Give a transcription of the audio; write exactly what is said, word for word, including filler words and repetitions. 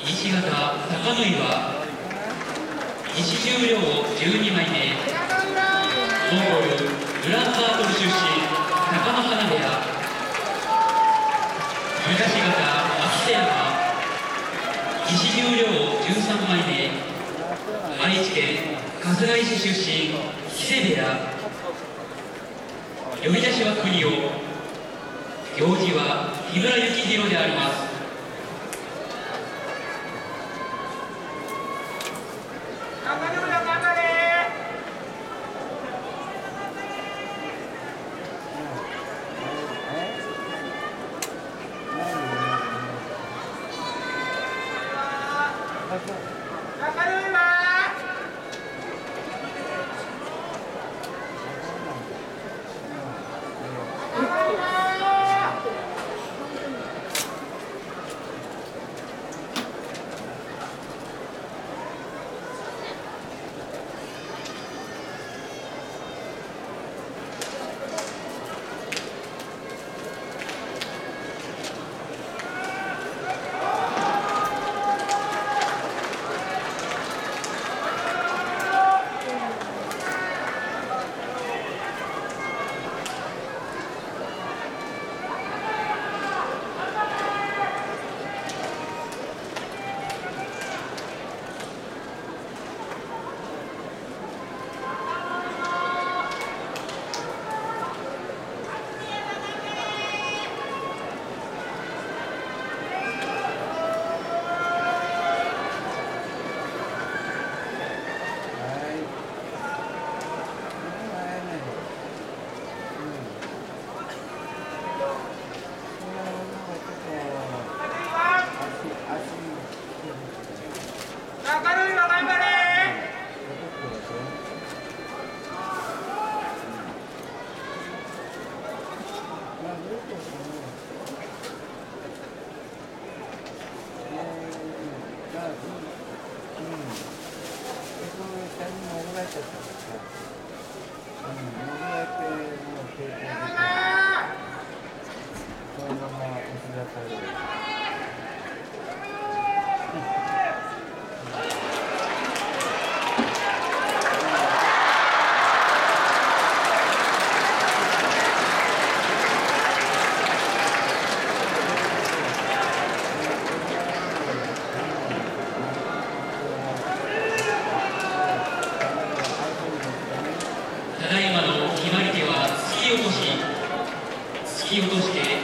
西方高野井は西十両じゅうにまいめ、モンゴルウランバートル出身貴乃花部屋。東方松山西十両じゅうさんまいめ、愛知県春日井市出身木瀬部屋。呼び出しは国を、行司は木村幸弘であります。ただいまの決まり手は突き落とし。突き落として